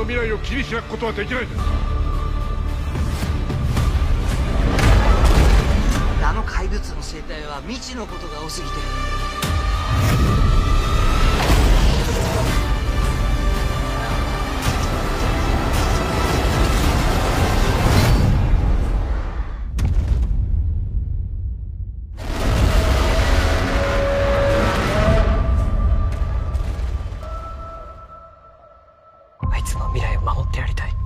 の未来を切り開くことはできない。 あの怪物の生態は未知のことが多すぎて。 あいつの未来を守ってやりたい。